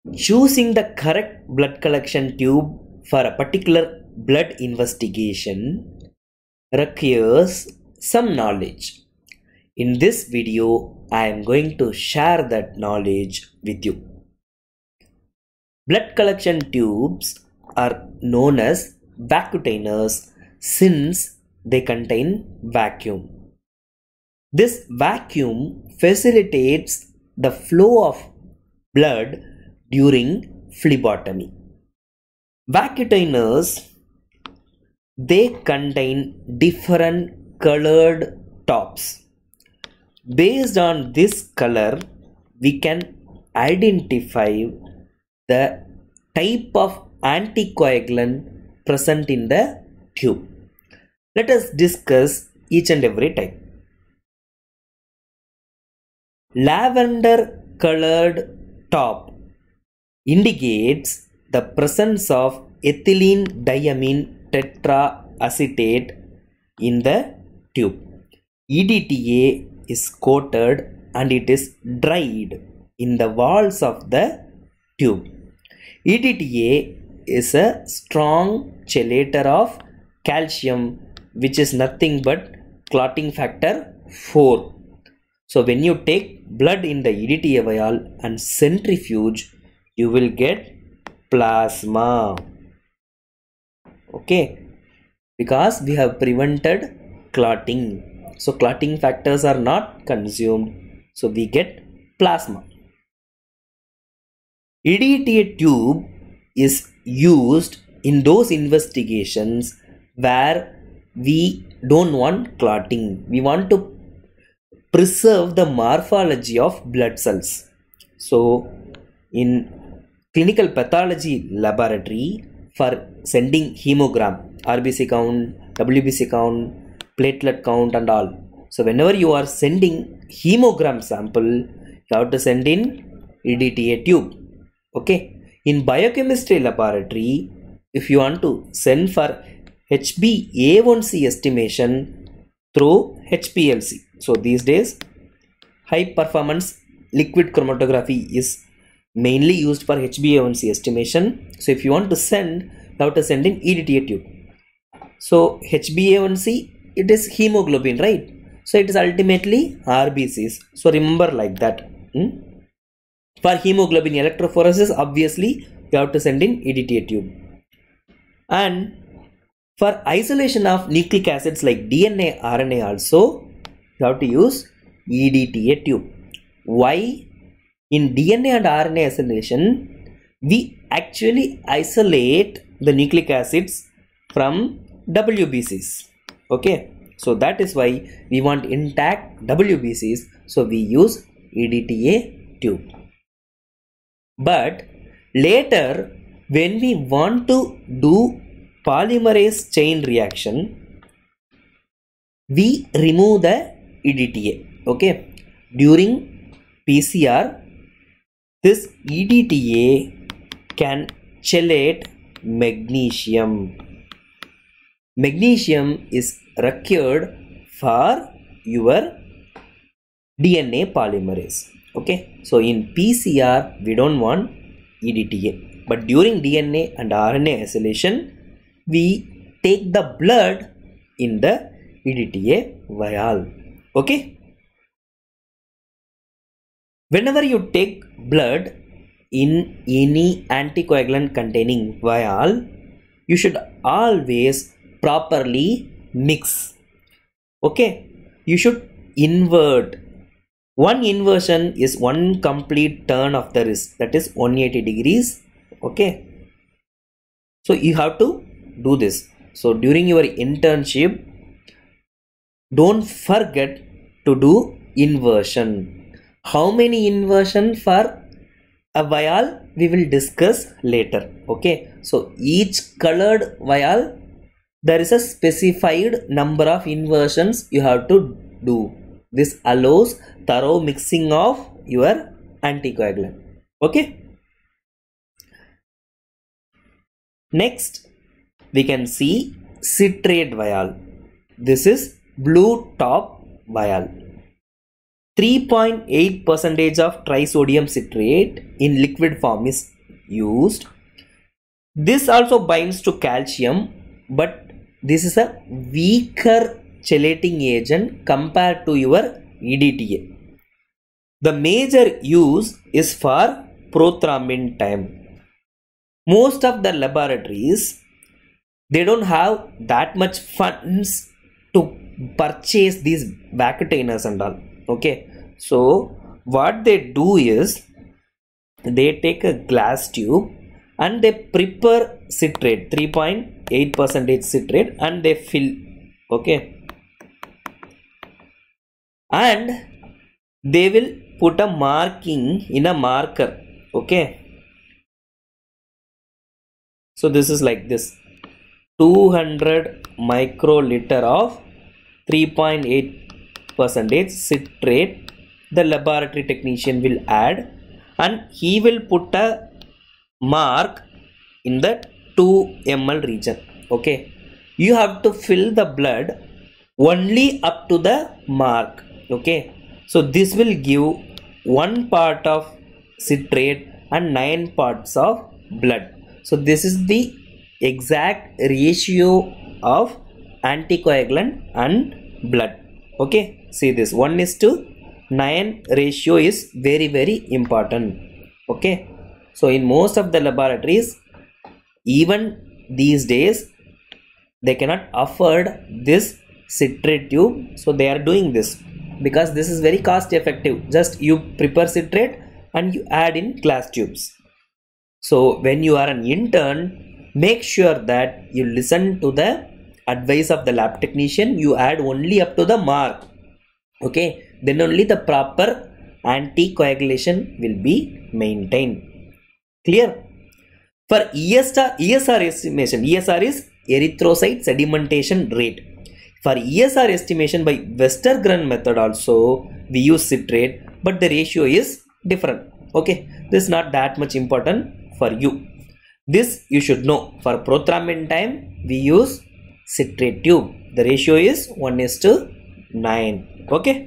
Choosing the correct blood collection tube for a particular blood investigation requires some knowledge. In this video, I am going to share that knowledge with you. Blood collection tubes are known as vacuotiners since they contain vacuum. This vacuum facilitates the flow of blood during phlebotomy. Vacuotiners, they contain different colored tops. Based on this color, we can identify the type of anticoagulant present in the tube. Let us discuss each and every type. Lavender colored top indicates the presence of ethylene diamine tetraacetate in the tube. EDTA is coated and it is dried in the walls of the tube. EDTA is a strong chelator of calcium, which is nothing but clotting factor 4. So when you take blood in the EDTA vial and centrifuge, you will get plasma. Okay, because we have prevented clotting. So clotting factors are not consumed. So we get plasma. EDTA tube is used in those investigations where we don't want clotting. We want to preserve the morphology of blood cells. So in clinical pathology laboratory, for sending hemogram, RBC count, WBC count, platelet count and all. So whenever you are sending hemogram sample, you have to send in EDTA tube. Okay. In biochemistry laboratory, if you want to send for HbA1c estimation through HPLC. So these days, high performance liquid chromatography is mainly used for HbA1c estimation. So if you want to send, you have to send in EDTA tube. So HbA1c, it is hemoglobin, right? So it is ultimately RBCs. So remember like that. For hemoglobin electrophoresis, obviously you have to send in EDTA tube. And for isolation of nucleic acids like DNA, RNA also, you have to use EDTA tube. Why? In DNA and RNA isolation, we actually isolate the nucleic acids from WBCs. Okay, so that is why we want intact WBCs. So we use EDTA tube. But later, when we want to do polymerase chain reaction, we remove the EDTA. Okay, during PCR, this EDTA can chelate magnesium. Magnesium is required for your DNA polymerase. Okay, so in PCR we don't want EDTA, but during DNA and RNA isolation we take the blood in the EDTA vial. Okay, whenever you take blood in any anticoagulant containing vial, you should always properly mix. Okay, you should invert. One inversion is one complete turn of the wrist, that is 180 degrees. Okay, so you have to do this. So during your internship, don't forget to do inversion. How many inversion for a vial we will discuss later. Okay, so each colored vial, there is a specified number of inversions you have to do. This allows thorough mixing of your anticoagulant. Okay. Next, we can see citrate vial. This is blue top vial. 3.8% of trisodium citrate in liquid form is used. This also binds to calcium, but this is a weaker chelating agent compared to your EDTA. The major use is for prothrombin time. Most of the laboratories, they don't have that much funds to purchase these vacuotiners and all. Okay, so what they do is they take a glass tube and they prepare citrate, 3.8% citrate, and they fill. Okay, and they will put a marking in a marker. Okay, so this is like this: 200 microliter of 3.8% citrate the laboratory technician will add, and he will put a mark in the 2 ml region. Okay, you have to fill the blood only up to the mark. Okay, so this will give 1 part of citrate and 9 parts of blood. So this is the exact ratio of anticoagulant and blood. Okay, see this 1:9 ratio is very important. Okay, so in most of the laboratories, even these days, they cannot afford this citrate tube, so they are doing this because this is very cost effective. Just you prepare citrate and you add in glass tubes. So when you are an intern, make sure that you listen to the advice of the lab technician. You add only up to the mark. Okay, then only the proper anticoagulation will be maintained. Clear? For ESR estimation, ESR is erythrocyte sedimentation rate. For ESR estimation by Westergren method also we use citrate, but the ratio is different. Okay, this is not that much important for you. This you should know. For prothrombin time we use citrate tube. The ratio is 1:9. Okay.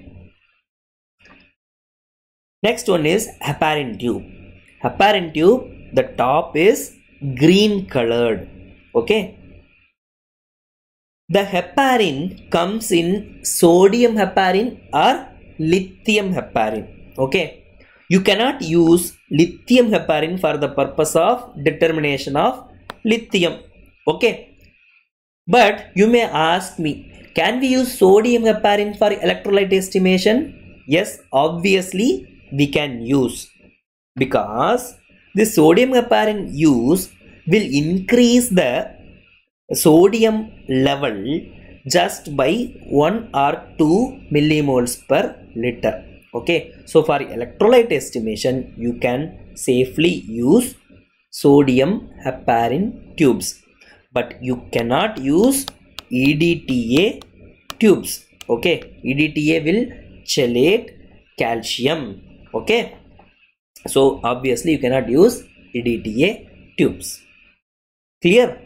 Next one is heparin tube. Heparin tube, the top is green colored. Okay. The heparin comes in sodium heparin or lithium heparin. Okay. You cannot use lithium heparin for the purpose of determination of lithium. Okay. But you may ask me, can we use sodium heparin for electrolyte estimation? Yes, obviously we can use, because the sodium heparin use will increase the sodium level just by 1 or 2 millimoles per liter. Okay, so for electrolyte estimation you can safely use sodium heparin tubes, but you cannot use EDTA tubes. Okay, EDTA will chelate calcium. Okay, so obviously you cannot use EDTA tubes. Clear?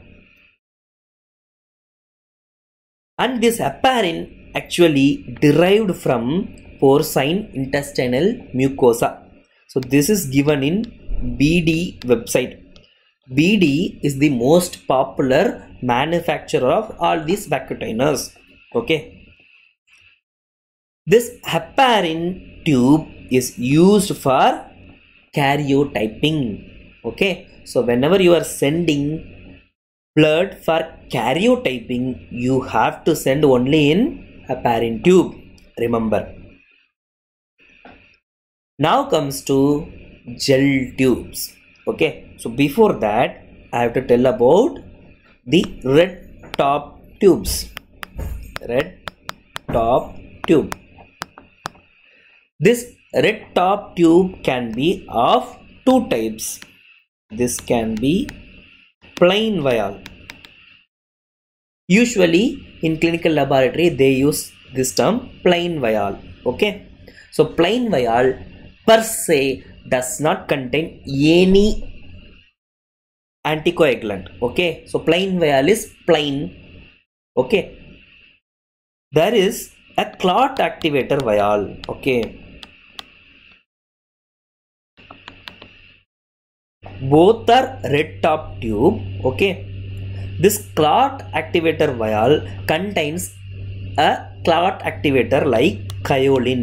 And this heparin actually derived from porcine intestinal mucosa. So this is given in BD website. BD is the most popular manufacturer of all these vacuotiners. Okay. This heparin tube is used for karyotyping. Okay. So whenever you are sending blood for karyotyping, you have to send only in heparin tube. Remember. Now comes to gel tubes. Okay, so before that I have to tell about the red top tubes. Red top tube. This red top tube can be of 2 types. This can be plain vial. Usually in clinical laboratory they use this term plain vial. Okay, so plain vial per se does not contain any anticoagulant. Okay, so plain vial is plain. Okay, there is a clot activator vial. Okay, both are red top tube. Okay, this clot activator vial contains a clot activator like kaolin.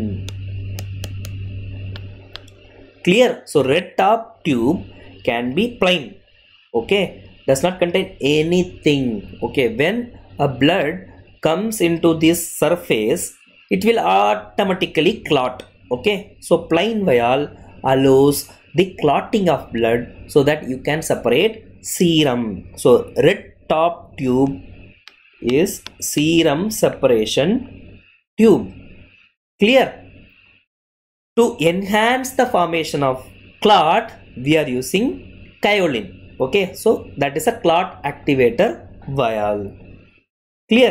Clear? So red top tube can be plain. Okay, does not contain anything. Okay, when a blood comes into this surface, it will automatically clot. Okay, so plain vial allows the clotting of blood so that you can separate serum. So red top tube is serum separation tube. Clear? To enhance the formation of clot, we are using kaolin. Okay, so that is a clot activator vial. Clear?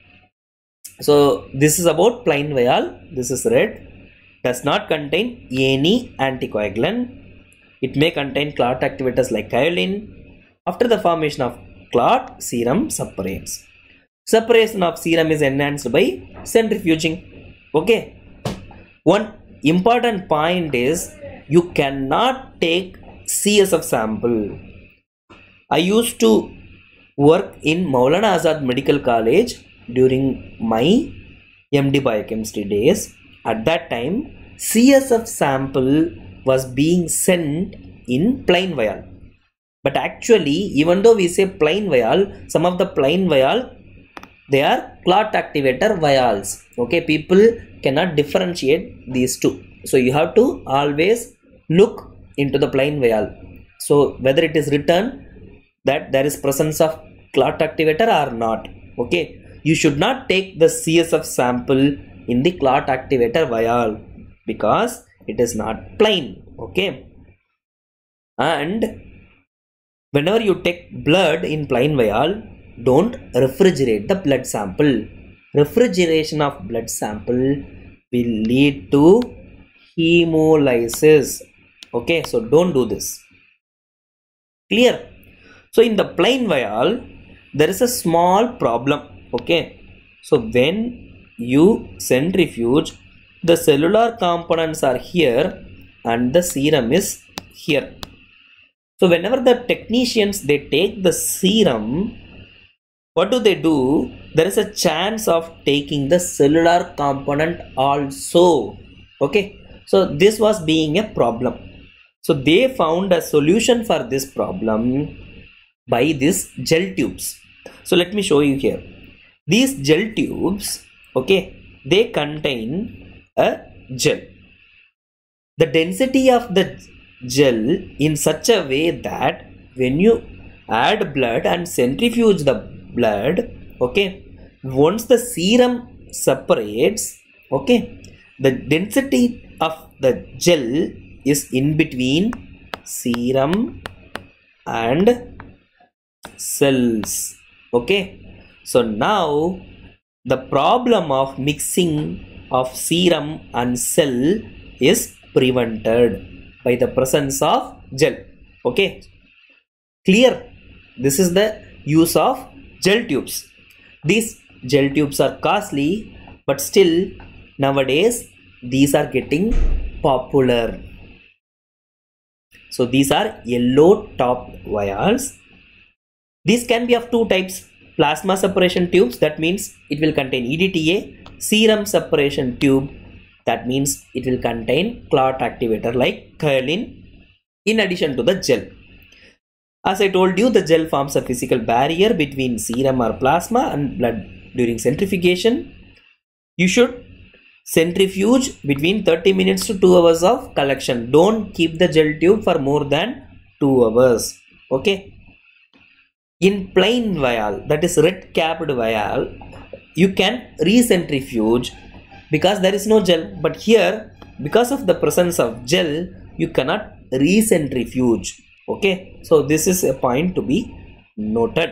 So this is about plain vial. This is red. Does not contain any anticoagulant. It may contain clot activators like kaolin. After the formation of clot, serum separates. Separation of serum is enhanced by centrifuging. Okay, one important point is you cannot take CSF sample. I used to work in Maulana Azad Medical College during my MD biochemistry days. At that time, CSF sample was being sent in plain vial. But actually, even though we say plain vial, some of the plain vial, they are clot activator vials. Okay, people cannot differentiate these two. So you have to always look into the plain vial. So whether it is written that there is presence of clot activator or not. Okay, you should not take the CSF sample in the clot activator vial because it is not plain. Okay, and whenever you take blood in plain vial, don't refrigerate the blood sample. Refrigeration of blood sample will lead to hemolysis. Okay, so don't do this. Clear? So in the plain vial, there is a small problem. Okay, so when you centrifuge, the cellular components are here and the serum is here. So whenever the technicians, they take the serum, what do? There is a chance of taking the cellular component also. Okay, so this was being a problem. So they found a solution for this problem by these gel tubes. So let me show you here. These gel tubes, okay, they contain a gel. The density of the gel in such a way that when you add blood and centrifuge the blood, okay, once the serum separates, okay, the density of the gel is in between serum and cells. Okay, so now the problem of mixing of serum and cell is prevented by the presence of gel. Okay, clear? This is the use of gel tubes. These gel tubes are costly, but still nowadays these are getting popular. So these are yellow top vials. These can be of two types: plasma separation tubes, that means it will contain EDTA; serum separation tube, that means it will contain clot activator like kaolin in addition to the gel. As I told you, the gel forms a physical barrier between serum or plasma and blood. During centrifugation, you should centrifuge between 30 minutes to 2 hours of collection. Don't keep the gel tube for more than 2 hours. Okay, in plain vial, that is red capped vial, you can recentrifuge because there is no gel. But here, because of the presence of gel, you cannot recentrifuge. Okay, so this is a point to be noted.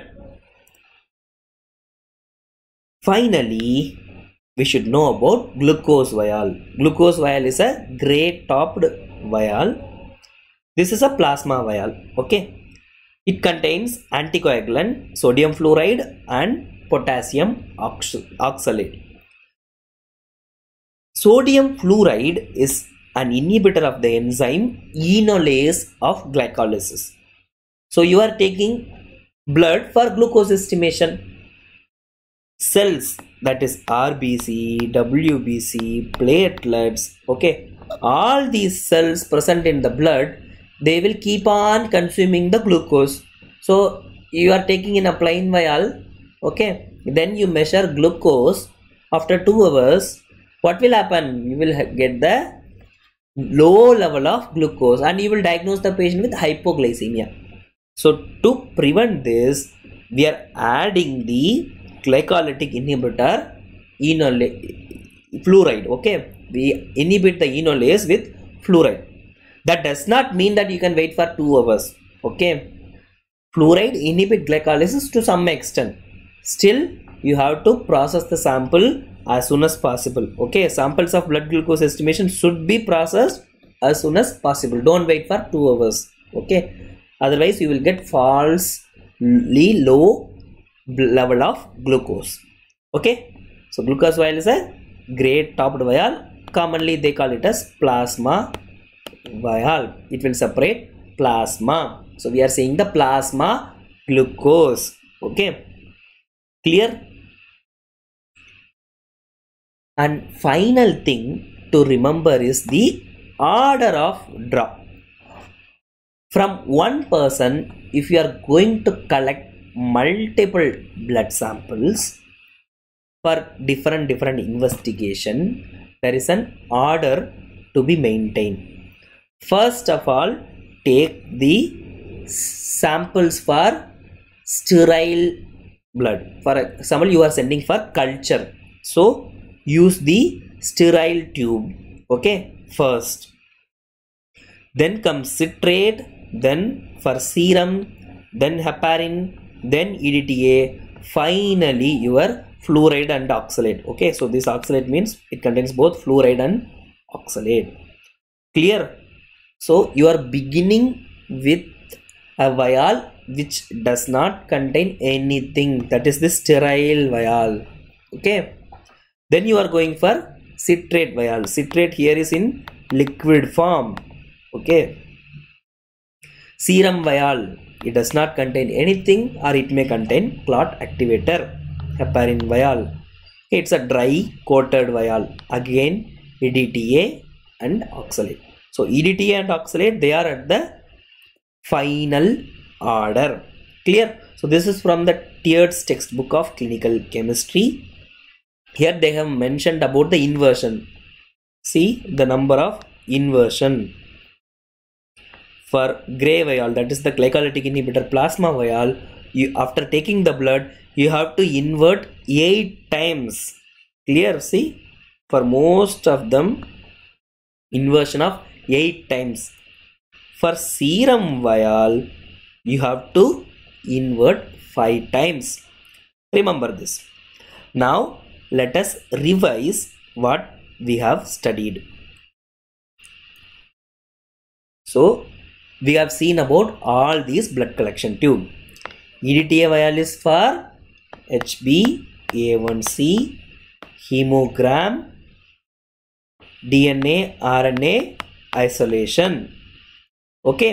Finally, we should know about glucose vial. Glucose vial is a gray topped vial. This is a plasma vial. Okay, it contains anticoagulant, sodium fluoride and potassium oxalate. Sodium fluoride is an inhibitor of the enzyme enolase of glycolysis. So you are taking blood for glucose estimation. Cells, that is RBC, WBC, platelets, okay, all these cells present in the blood, they will keep on consuming the glucose. So you are taking in a plain vial, okay, then you measure glucose after 2 hours. What will happen? You will get the low level of glucose and you will diagnose the patient with hypoglycemia. So to prevent this, we are adding the glycolytic inhibitor fluoride, okay, we inhibit the enolase with fluoride. That does not mean that you can wait for 2 hours, okay. Fluoride inhibit glycolysis to some extent. Still you have to process the sample as soon as possible, okay. Samples of blood glucose estimation should be processed as soon as possible. Don't wait for 2 hours, okay, otherwise you will get falsely low level of glucose, okay. So glucose vial is a great topped vial. Commonly they call it as plasma vial. It will separate plasma. So we are seeing the plasma glucose, okay, clear. And final thing to remember is the order of draw. From one person, if you are going to collect multiple blood samples for different investigation, there is an order to be maintained. First of all, take the samples for sterile blood. For example, you are sending for culture, so use the sterile tube, okay, first. Then comes citrate, then for serum, then heparin, then EDTA, finally your fluoride and oxalate, okay. So this oxalate means it contains both fluoride and oxalate, clear. So you are beginning with a vial which does not contain anything, that is the sterile vial, okay. Then you are going for citrate vial. Citrate here is in liquid form, okay. Serum vial, it does not contain anything or it may contain clot activator. Heparin vial, it's a dry coated vial, again EDTA and oxalate. So EDTA and oxalate, they are at the final order, clear. So this is from the Tiered's textbook of clinical chemistry. Here they have mentioned about the inversion. See the number of inversion. For gray vial, that is the glycolytic inhibitor plasma vial, you after taking the blood, you have to invert 8 times, clear. See, for most of them inversion of 8 times. For serum vial, you have to invert 5 times. Remember this. Now let us revise what we have studied. So we have seen about all these blood collection tube. EDTA vial is for HB, A1C, hemogram, DNA, RNA isolation, okay.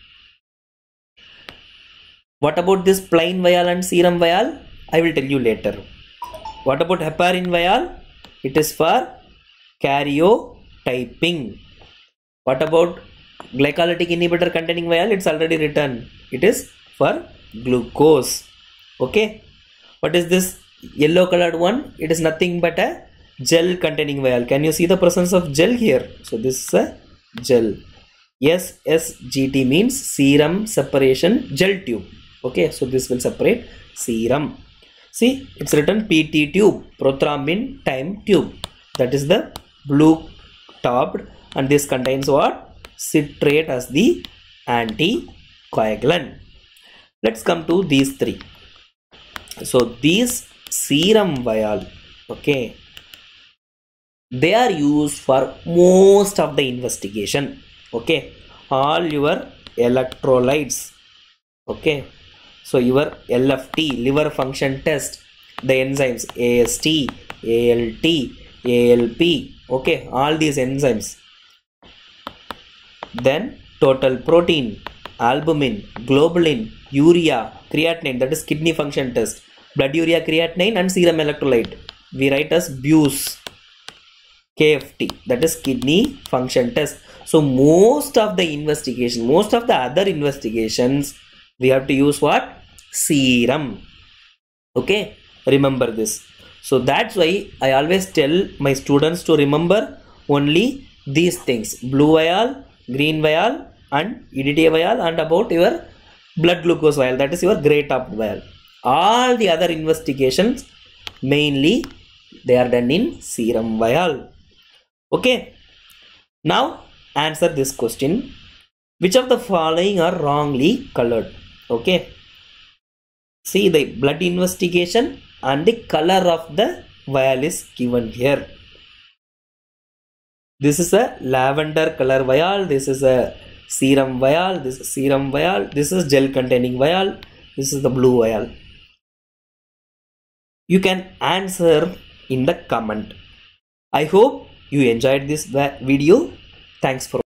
What about this plain vial and serum vial? I will tell you later. What about heparin vial? It is for karyotyping. What about glycolytic inhibitor containing vial? It's already written. It is for glucose, okay. What is this yellow colored one? It is nothing but a gel containing vial. Can you see the presence of gel here? So this is a gel. SSGT means serum separation gel tube, okay. So this will separate serum. See, it's written PT tube, prothrombin time tube. That is the blue topped, and this contains what? Citrate as the anticoagulant. Let's come to these three. So these serum vial, okay, they are used for most of the investigation, okay. All your electrolytes, okay. So your LFT, liver function test, the enzymes AST, ALT, ALP, okay, all these enzymes. then total protein, albumin, globulin, urea, creatinine, that is kidney function test, blood urea creatinine and serum electrolyte we write as BUS, KFT, that is kidney function test. So most of the investigation, most of the other investigations, we have to use what? Serum. Okay, remember this. So that's why I always tell my students to remember only these things: blue vial, green vial and EDTA vial, and about your blood glucose vial, that is your gray top vial. All the other investigations mainly they are done in serum vial. Okay, now answer this question: which of the following are wrongly colored? Okay, see the blood investigation and the color of the vial is given here. This is a lavender color vial, this is a serum vial, this is serum vial, this is gel containing vial, this is the blue vial. You can answer in the comment. I hope you enjoyed this video. Thanks for